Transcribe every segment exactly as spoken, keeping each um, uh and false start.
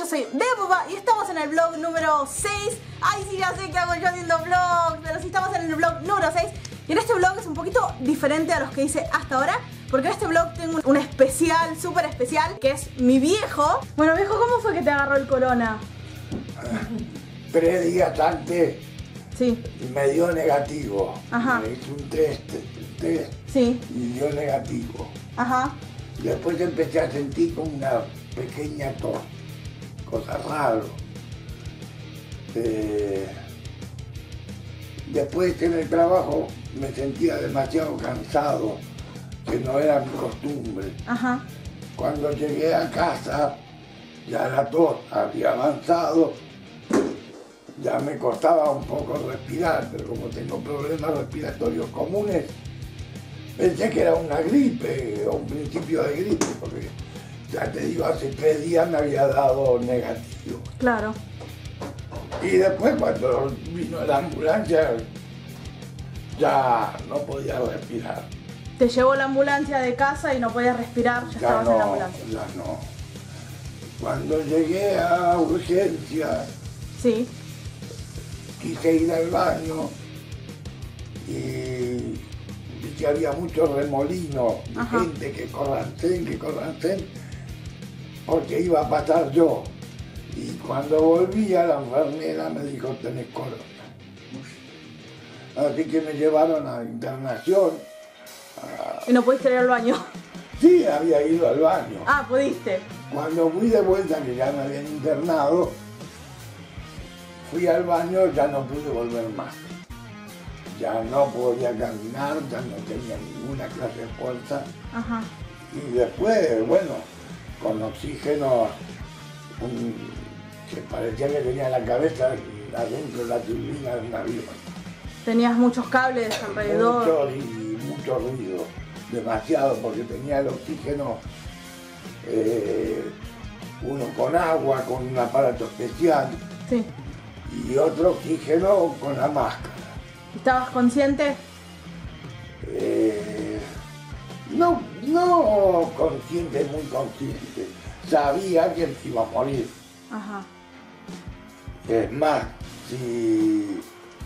yo soy Débora y estamos en el vlog número seis. Ay, sí, ya sé que hago yo haciendo vlogs, pero sí estamos en el vlog número seis. Y en este vlog es un poquito diferente a los que hice hasta ahora, porque en este vlog tengo un especial, súper especial, que es mi viejo. Bueno, viejo, ¿cómo fue que te agarró el corona? Tres días antes Sí. me dio negativo. Ajá. Me hice un test, un test Sí. y dio negativo. Ajá. Después empecé a sentir como una pequeña tos, cosa rara. Eh, después en el trabajo me sentía demasiado cansado, que no era mi costumbre. Ajá. Cuando llegué a casa, ya la tos había avanzado, ya me costaba un poco respirar, pero como tengo problemas respiratorios comunes, pensé que era una gripe o un principio de gripe, porque ya te digo, hace tres días me había dado negativo. Claro. Y después cuando vino la ambulancia, ya no podía respirar. Te llevó la ambulancia de casa y no podías respirar, ya, Ya estabas no, en la ambulancia. ya no. Cuando llegué a urgencias, Sí. quise ir al baño y vi que había mucho remolino de Ajá. gente que corrancén, que corrancén, porque iba a pasar yo. Y cuando volvía la enfermera me dijo, tenés corona. Así que me llevaron a internación. A... Y no pudiste ir al baño. Sí, había ido al baño. Ah, pudiste. Cuando fui de vuelta, que ya me habían internado, fui al baño, ya no pude volver más. Ya no podía caminar, ya no tenía ninguna clase de fuerza. Ajá. Y después, bueno, con oxígeno, un, que parecía que tenía la cabeza adentro de la turbina de un avión. Tenías muchos cables alrededor. Mucho y mucho ruido, demasiado, porque tenía el oxígeno, eh, uno con agua, con un aparato especial, Sí. y otro oxígeno con la máscara. ¿Estabas consciente? Eh, no, no consciente, muy consciente. Sabía que me iba a morir. Ajá. Es más, si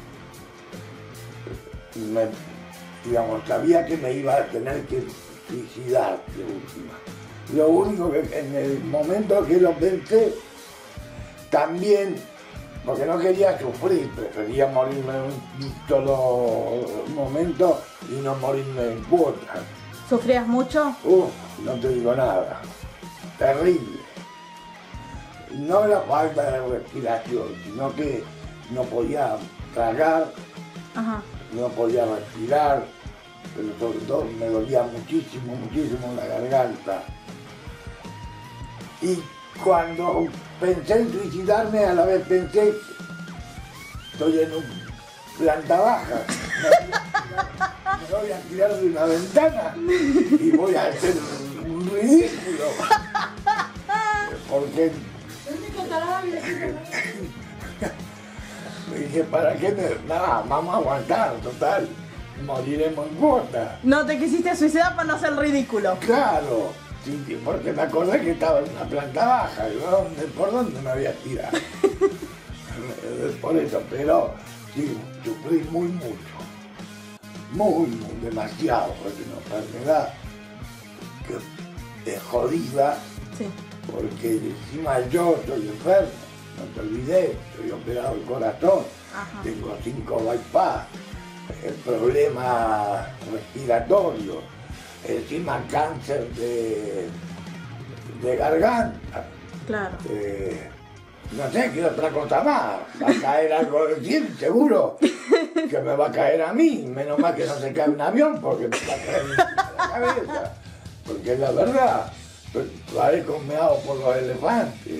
me, digamos, sabía que me iba a tener que suicidar de última. Lo único que en el momento que lo pensé, también, porque no quería sufrir, prefería morirme en un solo momento y no morirme en cuotas. ¿Sufrías mucho? Uf, no te digo nada. Terrible. No la falta de respiración, sino que no podía tragar, Ajá. no podía respirar, pero sobre todo me dolía muchísimo, muchísimo la garganta. Y cuando pensé en suicidarme, a la vez pensé, estoy en un planta baja, me, me voy a tirar de una ventana y voy a hacer un ridículo. Porque me dije, ¿para qué me...? Nada, vamos a aguantar, total, moriremos en cuota. No te quisiste suicidar para no hacer el ridículo. Claro, sí, porque me acordé que estaba en una planta baja, y ¿dónde, ¿por dónde me había tirado? Por eso, pero sí, sufrí muy mucho, muy, muy, demasiado, porque es una enfermedad que es jodida. Sí. Porque encima yo soy enfermo, no te olvidé, estoy operado del corazón, Ajá. tengo cinco bypass, el problema respiratorio, encima cáncer de, de garganta. Claro. Eh, no sé qué otra cosa más, va a caer algo del cielo, seguro que me va a caer a mí, menos mal que no se cae un avión porque me va a caer en la cabeza, porque es la verdad. Parezco meado por los elefantes,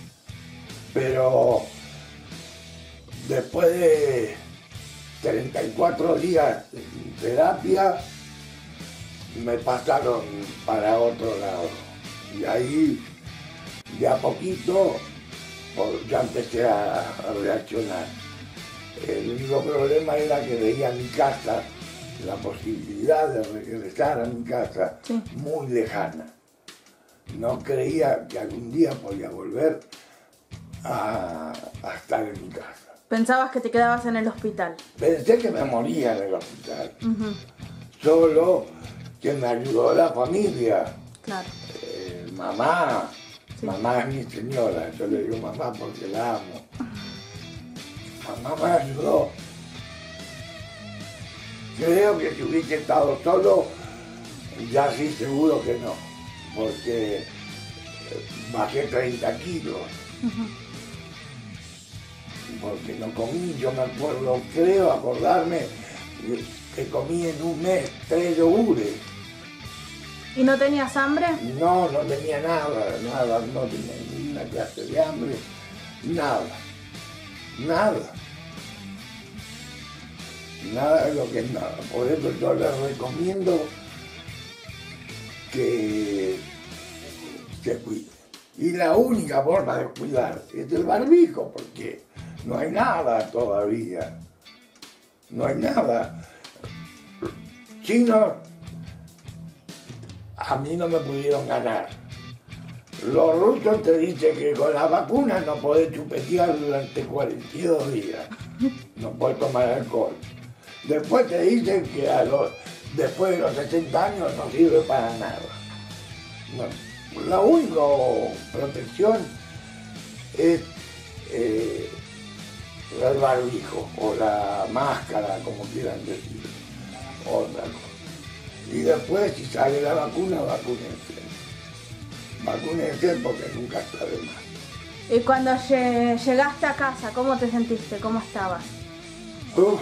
pero después de treinta y cuatro días de terapia me pasaron para otro lado y ahí de a poquito pues, ya empecé a, a reaccionar. El único problema era que veía mi casa, la posibilidad de regresar a mi casa, sí, muy lejana. No creía que algún día podía volver a, a estar en mi casa. Pensabas que te quedabas en el hospital. Pensé que me moría en el hospital. Uh-huh. Solo que me ayudó la familia. Claro. Eh, mamá, sí. Mamá es mi señora, yo le digo mamá porque la amo. Mamá me ayudó. Creo que si hubiese estado solo, ya sí seguro que no, porque bajé treinta kilos. Uh-huh. Porque no comí, yo me acuerdo, creo acordarme que comí en un mes tres yogures. ¿Y no tenías hambre? No, no tenía nada, nada, no tenía ninguna clase de hambre, nada, nada. Nada de lo que es nada. Por eso yo les recomiendo que se cuiden. Y la única forma de cuidar es el barbijo, porque no hay nada todavía. No hay nada. Chinos, a mí no me pudieron ganar. Los rusos te dicen que con la vacuna no podés chupetear durante cuarenta y dos días. No podés tomar alcohol. Después te dicen que a los, después de los sesenta años no sirve para nada. No. La única protección es eh, el barbijo o la máscara, como quieran decir, otra cosa. Y después, si sale la vacuna, vacúnense. Vacúnense porque nunca está de más. Y cuando llegaste a casa, ¿cómo te sentiste? ¿Cómo estabas? Uf.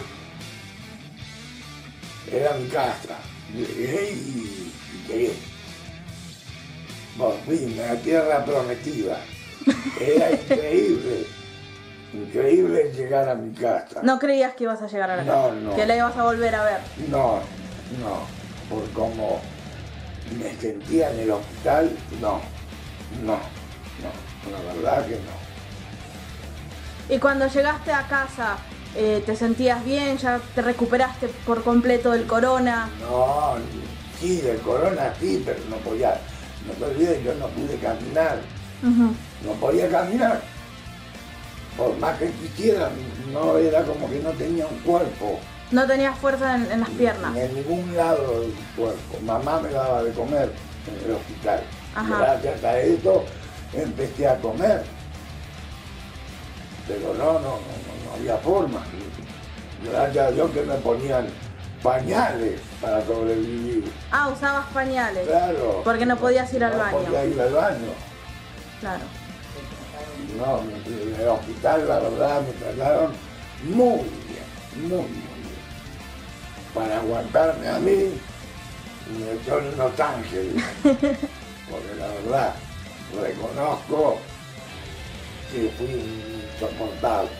Era mi casa. Llegué y llegué. Por fin, la tierra prometida. Era increíble. Increíble llegar a mi casa. ¿No creías que ibas a llegar a la casa? No, no. ¿Que la ibas a volver a ver? No, no. Por cómo me sentía en el hospital, no. No, no. La verdad que no. Y cuando llegaste a casa, eh, ¿te sentías bien? ¿Ya te recuperaste por completo del corona? No, sí, del corona sí, pero no podía. No te olvides, yo no pude caminar. Uh-huh. No podía caminar. Por más que quisiera, no era como que no tenía un cuerpo. ¿No tenías fuerza en, en las piernas? En ningún lado del cuerpo. Mamá me daba de comer en el hospital. Ajá. Gracias a eso empecé a comer. Pero no, no, no, no había forma. Gracias a Dios que me ponían pañales para sobrevivir. Ah, usabas pañales. Claro. Porque no podías ir al no baño. No podía ir al baño. Claro. No, en el hospital la verdad me trataron muy bien, muy, muy bien. Para aguantarme a mí, me echó en Los Ángeles. Porque la verdad, reconozco que fui insoportable.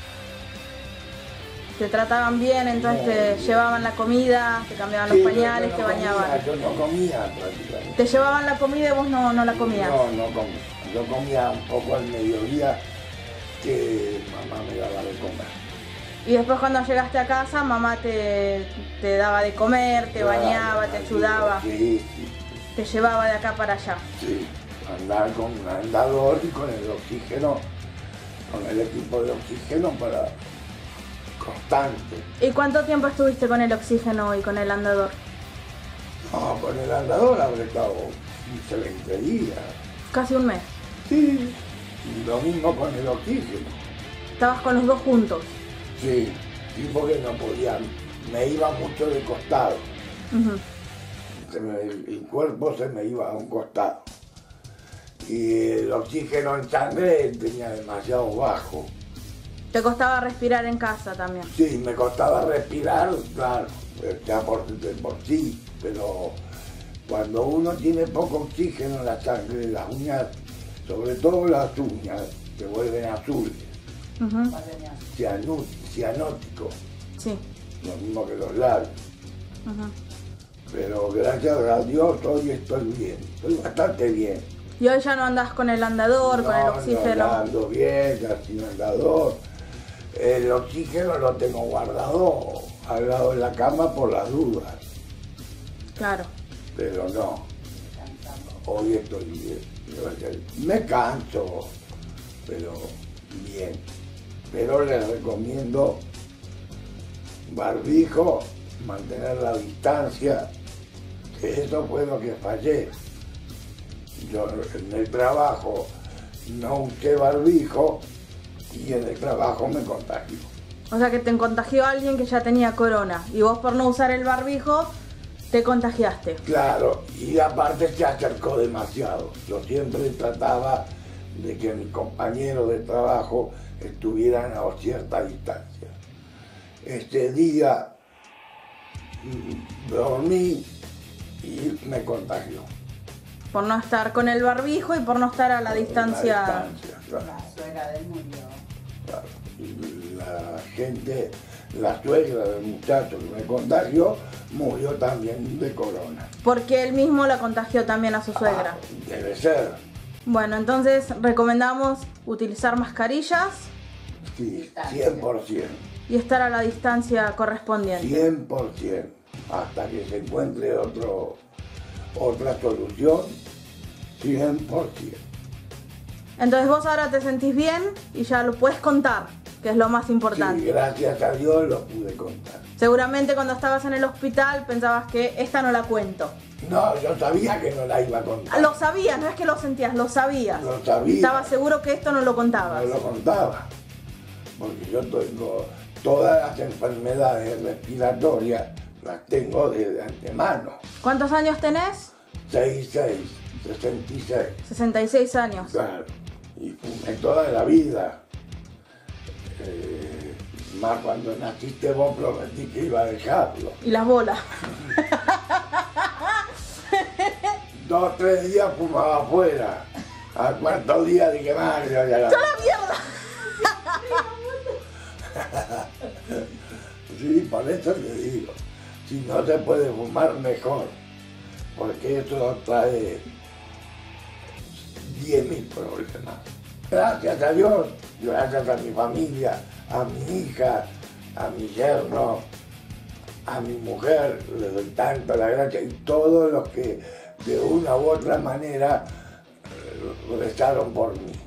Te trataban bien, entonces muy te bien. Llevaban la comida, te cambiaban sí, los pañales, no te bañaban. Comía, yo no comía prácticamente. Te llevaban la comida y vos no, no la comías. No, no comía. Yo comía un poco al mediodía que mamá me daba de comer. Y después cuando llegaste a casa, mamá te, te daba de comer, te claro, bañaba, te ayudaba. Sí, sí, sí. Te llevaba de acá para allá. Sí, andar con un andador y con el oxígeno, con el equipo de oxígeno para constante. ¿Y cuánto tiempo estuviste con el oxígeno y con el andador? No, con el andador habré estado quince, veinte días. Casi un mes. Sí, lo mismo con el oxígeno. ¿Estabas con los dos juntos? Sí, sí, porque no podía, me iba mucho de costado. Uh-huh. Se me, el cuerpo se me iba a un costado. Y el oxígeno en sangre tenía demasiado bajo. ¿Te costaba respirar en casa también? Sí, me costaba respirar, claro, ya por, por sí, pero cuando uno tiene poco oxígeno en la sangre, las uñas, sobre todo las uñas, se vuelven azules. Uh-huh. Cianú, cianótico. Sí. Lo mismo que los labios. Uh-huh. Pero gracias a Dios hoy estoy bien, estoy bastante bien. ¿Y hoy ya no andás con el andador, no, con el oxígeno? No, ando bien, ya sin andador. El oxígeno lo tengo guardado al lado de la cama por las dudas. Claro. Pero no, hoy estoy bien. Me canso, pero bien. Pero les recomiendo barbijo, mantener la distancia, que eso fue lo que fallé. Yo en el trabajo no usé barbijo y en el trabajo me contagió. O sea que te contagió alguien que ya tenía corona y vos por no usar el barbijo te contagiaste. Claro, y aparte se acercó demasiado. Yo siempre trataba de que mis compañeros de trabajo estuvieran a cierta distancia. Este día mm, dormí y me contagió. Por no estar con el barbijo y por no estar a la Por distancia. la distancia, claro. La suegra de él murió. Claro. Y la gente, la suegra del muchacho que me contagió, murió también de corona. Porque él mismo la contagió también a su suegra. Ah, debe ser. Bueno, entonces recomendamos utilizar mascarillas Sí, cien por ciento. y estar a la distancia correspondiente. cien por ciento. Hasta que se encuentre otro, otra solución, cien por ciento. Entonces vos ahora te sentís bien y ya lo puedes contar, que es lo más importante. Sí, gracias a Dios lo pude contar. Seguramente cuando estabas en el hospital pensabas que esta no la cuento. No, yo sabía que no la iba a contar. Lo sabías, no es que lo sentías, lo sabías. Lo sabía. Estabas seguro que esto no lo contabas. No lo contaba. Porque yo tengo todas las enfermedades respiratorias, las tengo de antemano. ¿Cuántos años tenés? seis seis, sesenta y seis. sesenta y seis años. Claro. Y fumé toda la vida. Eh, más cuando naciste vos prometí que iba a dejarlo. Y las bolas. Dos o tres días fumaba afuera. Al cuarto día dije, madre, ya la... ¡A la mierda! Sí, por eso te digo. Si no se puede fumar, mejor. Porque eso trae diez mil problemas. Gracias a Dios, gracias a mi familia, a mi hija, a mi yerno, a mi mujer, le doy tanto la gracia y todos los que de una u otra manera eh, rezaron por mí.